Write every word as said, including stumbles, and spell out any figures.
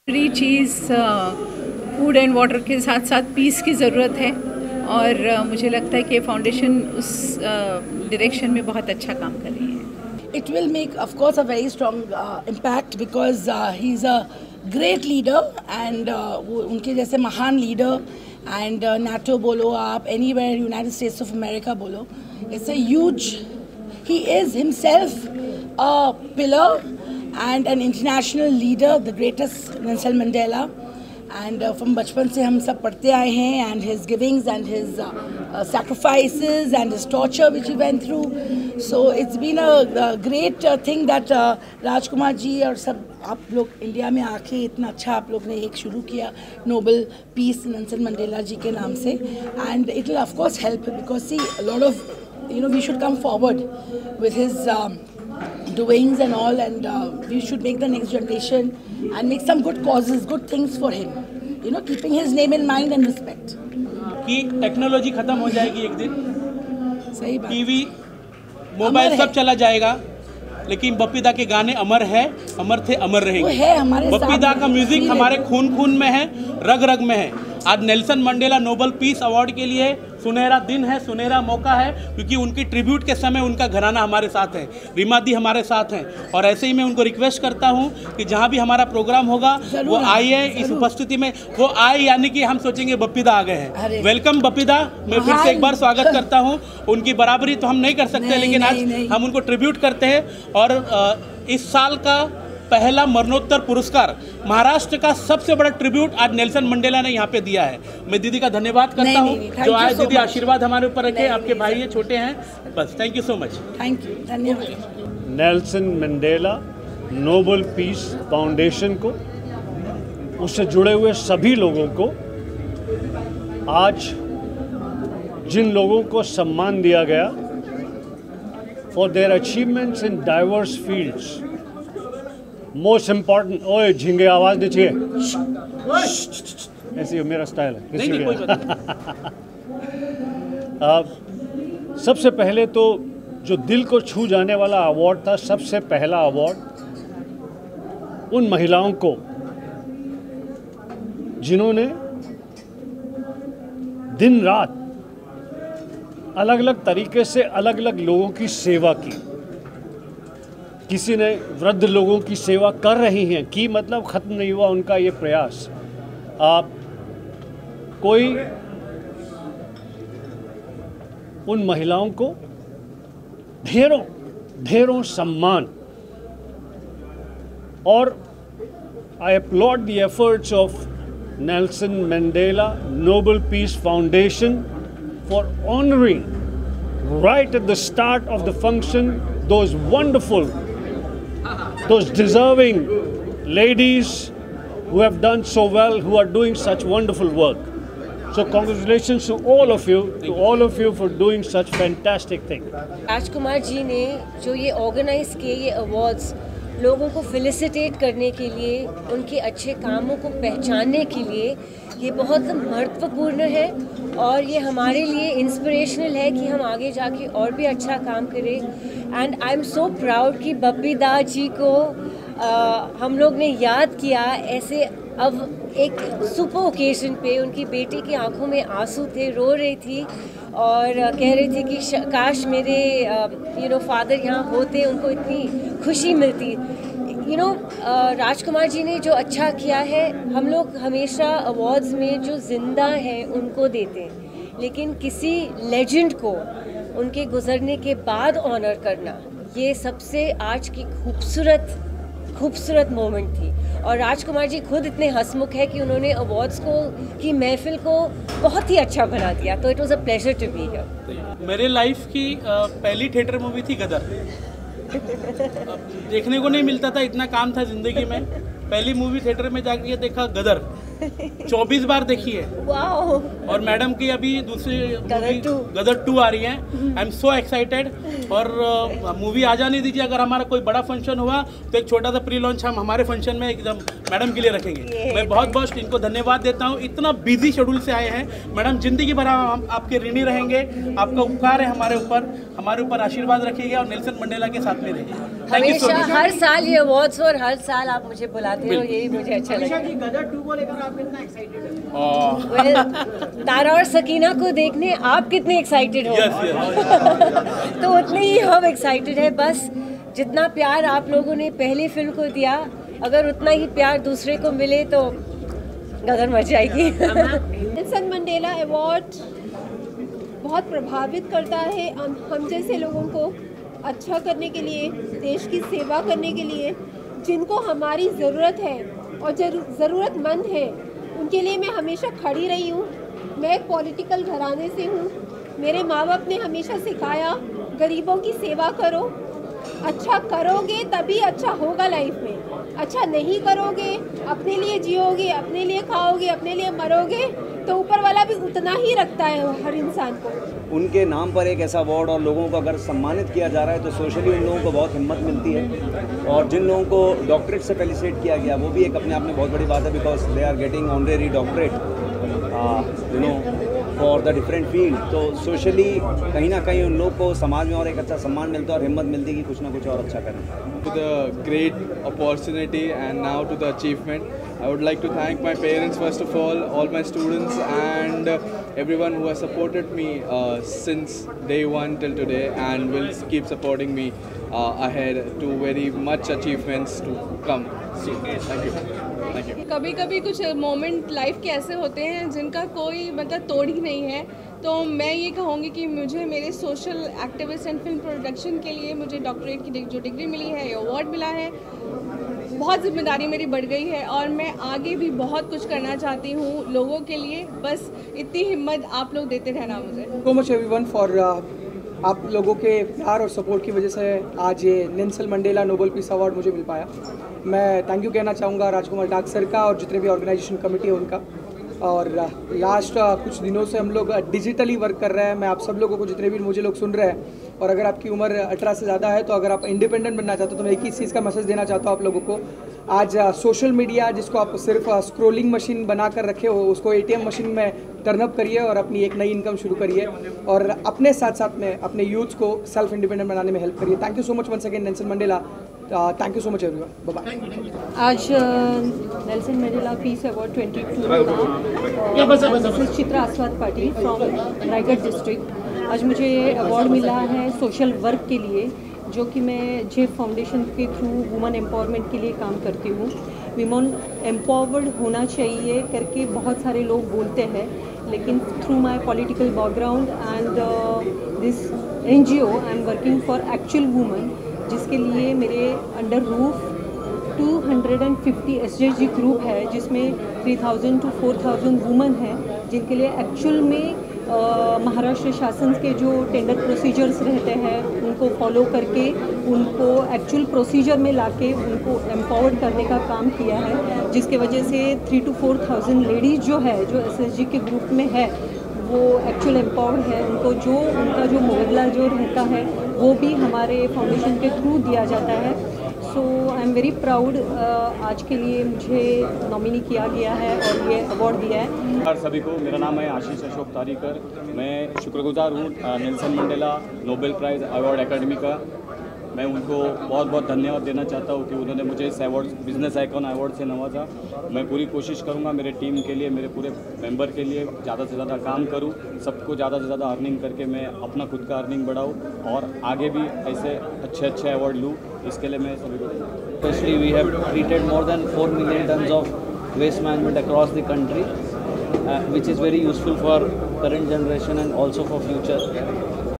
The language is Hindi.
फ्री चीज़ फूड एंड वाटर के साथ साथ पीस की ज़रूरत है और uh, मुझे लगता है कि फाउंडेशन उस डायरेक्शन uh, में बहुत अच्छा काम कर रही है. It will make, of course, a very strong uh, impact because uh, he's a great leader and uh, वो उनके जैसे महान leader and uh, NATO बोलो आप, anywhere United States of America बोलो, it's a huge, he is himself a pillar and an international leader, the greatest Nelson Mandela. And uh, from बचपन से हम सब पढ़ते आए हैं and his givings and his uh, uh, sacrifices and his torture which he went through. So it's been a, a great uh, thing that uh, Rajkumar ji और सब आप लोग इंडिया में आके इतना अच्छा आप लोग ने एक शुरू किया Nobel peace Nelson Mandela ji के नाम से. And it will of course help because see a lot of, you know, we should come forward with his um, doings and all, and uh, we should make the next generation and make some good causes, good things for him, you know, keeping his name in mind and respect. कि टेक्नोलॉजी खत्म हो जाएगी एक दिन, सही बात, टीवी मोबाइल सब चला जाएगा, लेकिन बप्पी दा के गाने अमर है, अमर थे अमर रहेंगे. वो है हमारे बप्पी दा का म्यूजिक हमारे खून खून में है, रग रग में है. आज Nelson Mandela Nobel peace award के लिए सुनहरा दिन है, सुनहरा मौका है, क्योंकि उनकी ट्रिब्यूट के समय उनका घराना हमारे साथ है, रीमा दी हमारे साथ हैं. और ऐसे ही मैं उनको रिक्वेस्ट करता हूं कि जहां भी हमारा प्रोग्राम होगा वो आइए, इस उपस्थिति में वो आए, यानी कि हम सोचेंगे बप्पी दा आ गए हैं. वेलकम बप्पी दा, मैं फिर से एक बार स्वागत करता हूं. उनकी बराबरी तो हम नहीं कर सकते, लेकिन आज हम उनको ट्रिब्यूट करते हैं. और इस साल का पहला मरणोत्तर पुरस्कार, महाराष्ट्र का सबसे बड़ा ट्रिब्यूट आज नेल्सन मंडेला ने यहाँ पे दिया है. मैं दीदी का धन्यवाद करता हूँ जो आज दीदी आशीर्वाद हमारे ऊपर रखे. आपके भाई ये छोटे हैं, बस thank you so much. Thank you, धन्यवाद. Nelson Mandela Nobel peace foundation को, उससे जुड़े हुए सभी लोगों को, आज जिन लोगों को सम्मान दिया गया for their achievements in diverse fields, most important, ओए झिंगे आवाज़ नहीं चाहिए, ऐसी मेरा स्टाइल है. नहीं, नहीं, कोई बात नहीं. सबसे पहले तो जो दिल को छू जाने वाला अवार्ड था, सबसे पहला अवार्ड उन महिलाओं को जिन्होंने दिन रात अलग अलग तरीके से अलग अलग लोगों की सेवा की. किसी ने वृद्ध लोगों की सेवा कर रही हैं कि मतलब ख़त्म नहीं हुआ उनका ये प्रयास. आप कोई उन महिलाओं को ढेरों ढेरों सम्मान. और I applaud the efforts of Nelson Mandela Nobel peace foundation for honouring right at the start of the function those wonderful, those deserving ladies who have done so well, who are doing such wonderful work. So congratulations to all of you, to all of you for doing such fantastic thing. Rajkumar ji ने जो ये ऑर्गेनाइज किए ये अवार्ड्स लोगों को फेलिसिटेट करने के लिए, उनके अच्छे कामों को पहचानने के लिए, ये बहुत महत्वपूर्ण है और ये हमारे लिए इंस्पिरेशनल है कि हम आगे जाके और भी अच्छा काम करें. And I am so proud कि बप्पी दा जी को आ, हम लोग ने याद किया ऐसे. अब एक सुपर ओकेजन पे उनकी बेटी की आंखों में आंसू थे, रो रही थी और कह रही थी कि काश मेरे यू नो फादर यहाँ होते, उनको इतनी खुशी मिलती. यू नो राजकुमार जी ने जो अच्छा किया है, हम लोग हमेशा अवार्ड्स में जो जिंदा हैं उनको देते हैं, लेकिन किसी लेजेंड को उनके गुजरने के बाद ऑनर करना, ये सबसे आज की खूबसूरत खूबसूरत मोमेंट थी. और राजकुमार जी खुद इतने हंसमुख है कि उन्होंने अवार्ड्स को की महफिल को बहुत ही अच्छा बना दिया. तो it was a pleasure to be here. मेरे लाइफ की पहली थिएटर मूवी थी गदर. देखने को नहीं मिलता था, इतना काम था ज़िंदगी में. पहली मूवी थिएटर में जाके देखा गदर. चौबीस बार देखी है। वाओ। और मैडम की अभी दूसरी गदर टू गदर टू आ रही है। I am so excited. और मूवी आ जाने दीजिए, अगर हमारा कोई बड़ा फंक्शन हुआ तो एक छोटा सा प्री लॉन्च हम हमारे फंक्शन में एकदम मैडम के लिए रखेंगे। मैं बहुत बहुत इनको धन्यवाद देता हूँ, इतना बिजी शेड्यूल से आए हैं। मैडम जिंदगी भर हम आपके ऋणी रहेंगे, आपका उपकार है हमारे ऊपर, हमारे ऊपर आशीर्वाद रखिएगा और नेल्सन मंडेला के साथ में रहिए। हमेशा हर साल ये अवार्ड्स और हर साल आप मुझे बुलाते हो, यही मुझे अच्छा लगता है। गदर टू को लेकर आप कितना एक्साइटेड हैं? well, तारा और सकीना को देखने आप कितने एक्साइटेड हो? yes, yes. तो उतने ही हम एक्साइटेड है। बस जितना प्यार आप लोगों ने पहली फिल्म को दिया, अगर उतना ही प्यार दूसरे को मिले तो गदर मच जाएगी। नेल्सन मंडेला अवार्ड बहुत प्रभावित करता है हम हम जैसे लोगों को अच्छा करने के लिए, देश की सेवा करने के लिए, जिनको हमारी ज़रूरत है और ज़रूरतमंद है, उनके लिए मैं हमेशा खड़ी रही हूँ। मैं एक पॉलिटिकल घराने से हूँ। मेरे माँ बाप ने हमेशा सिखाया, गरीबों की सेवा करो, अच्छा करोगे तभी अच्छा होगा लाइफ में। अच्छा नहीं करोगे, अपने लिए जियोगे, अपने लिए खाओगे, अपने लिए मरोगे, तो ऊपर वाला भी उतना ही रखता है हर इंसान को। उनके नाम पर एक ऐसा अवार्ड और लोगों को अगर सम्मानित किया जा रहा है तो सोशली उन लोगों को बहुत हिम्मत मिलती है। और जिन लोगों को डॉक्टरेट से फेलिसिटेट किया गया वो भी एक अपने आप में बहुत बड़ी बात है, because they are getting honorary doctorate you know for the different field. तो सोशली कहीं ना कहीं उन लोग को समाज में और एक अच्छा सम्मान मिलता है और हिम्मत मिलती है कि कुछ ना कुछ और अच्छा करें। To the great opportunity and now to the achievement, I would like to thank my parents first of all, all my students and uh, everyone who has supported me uh, since day one till today and will keep supporting me uh, ahead to very much achievements to come. So, thank you. Thank you. कभी कभी कुछ मोमेंट लाइफ के ऐसे होते हैं जिनका कोई मतलब तोड़ ही नहीं है। तो मैं ये कहूँगी कि मुझे मेरे social activist and film production के लिए मुझे डॉक्टरेट की जो डिग्री मिली है, ये अवार्ड मिला है, बहुत जिम्मेदारी मेरी बढ़ गई है और मैं आगे भी बहुत कुछ करना चाहती हूँ लोगों के लिए। बस इतनी हिम्मत आप लोग देते रहना मुझे। सो मच एवरीवन फॉर आप लोगों के प्यार और सपोर्ट की वजह से आज ये Nelson Mandela Nobel peace award मुझे मिल पाया। मैं थैंक यू कहना चाहूँगा राजकुमार डाक सर का और जितने भी ऑर्गेनाइजेशन कमेटी है उनका। और लास्ट कुछ दिनों से हम लोग डिजिटली वर्क कर रहे हैं। मैं आप सब लोगों को, जितने भी मुझे लोग सुन रहे हैं, और अगर आपकी उम्र अठारह से ज़्यादा है तो अगर आप इंडिपेंडेंट बनना चाहते हो तो मैं एक ही चीज़ का मैसेज देना चाहता हूँ आप लोगों को। आज सोशल मीडिया जिसको आप सिर्फ स्क्रोलिंग मशीन बना कर रखे हो, उसको एटीएम मशीन में टर्नअप करिए और अपनी एक नई इनकम शुरू करिए और अपने साथ साथ में अपने यूथ को सेल्फ इंडिपेंडेंट बनाने में हेल्प करिए। Thank you so much once again Nelson Mandela. Thank you so much everyone. Bye bye. आज Nelson Mandela peace award twenty two Chitra Aswad Patil from Raigarh district. आज मुझे ये अवार्ड मिला है सोशल वर्क के लिए, जो कि मैं जे फाउंडेशन के थ्रू वुमेन एम्पावरमेंट के लिए काम करती हूँ। वुमेन एम्पावर्ड होना चाहिए करके बहुत सारे लोग बोलते हैं, लेकिन through my political background and this NGO I am working for actual women, जिसके लिए मेरे under roof two hundred fifty SJG group है, जिसमें three thousand to four thousand women हैं, जिनके लिए एक्चुअल में महाराष्ट्र शासन के जो टेंडर प्रोसीजर्स रहते हैं उनको फॉलो करके उनको एक्चुअल प्रोसीजर में लाके उनको एम्पावर्ड करने का काम किया है, जिसके वजह से three to four thousand ladies जो है जो एसएसजी के ग्रुप में है वो एक्चुअल एम्पावर्ड है। उनको जो उनका जो मुबदला जो रहता है वो भी हमारे फाउंडेशन के थ्रू दिया जाता है। So I am very proud, आज के लिए मुझे नॉमिनी किया गया है और ये अवार्ड दिया है। नमस्कार सभी को, मेरा नाम है आशीष अशोक तारीकर। मैं शुक्रगुजार हूँ Nelson Mandela Nobel prize award academy का। मैं उनको बहुत बहुत धन्यवाद देना चाहता हूँ कि उन्होंने मुझे इस अवार्ड बिजनेस आइकॉन अवार्ड से नवाजा। मैं पूरी कोशिश करूँगा मेरे टीम के लिए, मेरे पूरे मेंबर के लिए ज़्यादा से ज़्यादा काम करूँ, सबको ज़्यादा से ज़्यादा अर्निंग करके मैं अपना खुद का अर्निंग बढ़ाऊँ और आगे भी ऐसे अच्छे अच्छे अवार्ड लूँ। इसके लिए मैं सभी को specially we have treated more than four million tons of waste management across the country, which is very useful for current generation and also for future.